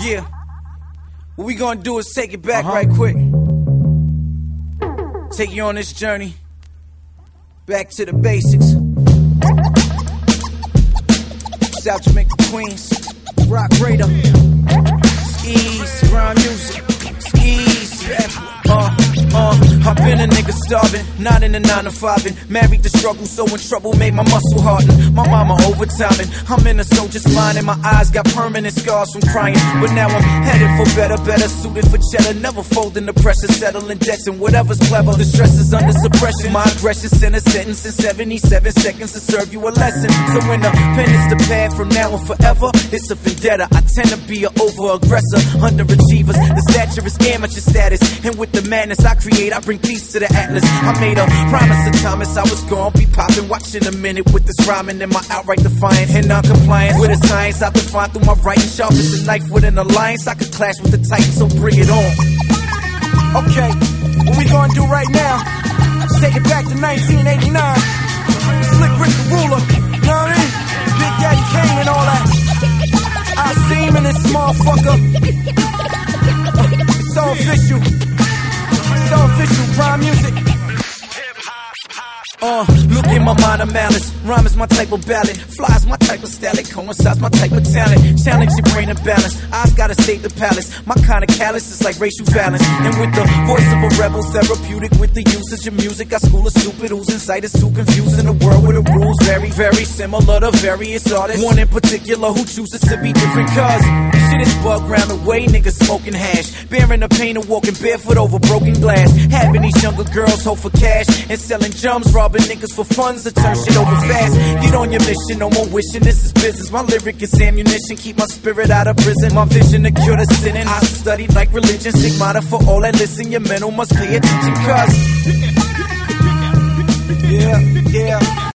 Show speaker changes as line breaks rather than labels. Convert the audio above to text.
Yeah. What we gonna do is take it back right quick. Take you on this journey. Back to the basics. South Jamaica, Queens. Rock Raider. Ease, grind music. Ease. I've been a nigga starving, not in the 9 to 5 and married the struggle, so in trouble made my muscle harden. My mama overtiming, I'm in a soldier's mind and my eyes got permanent scars from crying. But now I'm headed for better suited for cheddar. Never folding the pressure, settling debts and whatever's clever. The stress is under suppression. My aggression sent a sentence in 77 seconds to serve you a lesson. So when the pen is the pad from now and forever, it's a vendetta. I tend to be an over-aggressor, underachievers. The stature is amateur status, and with the madness I create, I bring peace to the atlas. I made a promise to Thomas I was gonna be popping. Watching a minute with this rhyming and my outright defiance and non-compliance with the science I define through my writing. Sharp as a knife with an alliance. I could clash with the Titans, so bring it on. Okay, what we gonna do right now is take it back to 1989. Slick Rick the Ruler, you know what I mean? Big Daddy Kane and all that. I see him in this motherfucker. It's all official. It's all official, prime music. Look in my mind of malice. Rhyme is my type of ballad. Fly is my type of style. It coincides my type of talent. Challenge your brain and balance. Eyes gotta save the palace. My kind of callous is like racial balance. And with the voice of a rebel, therapeutic with the usage of music. I school a stupid whose insight is too confusing. A world where the rules very, very similar to various artists. One in particular who chooses to be different cause shit is bug round the way. Niggas smoking hash, bearing the pain of walking barefoot over broken glass. Having these younger girls hope for cash and selling jumps, robbing niggas for funds to turn shit over fast. Get on your mission, no more wishing. This is business. My lyric is ammunition, keep my spirit out of prison. My vision to cure the sinning. I studied like religion, stigmata for all that listen. Your mental must pay attention, cause yeah.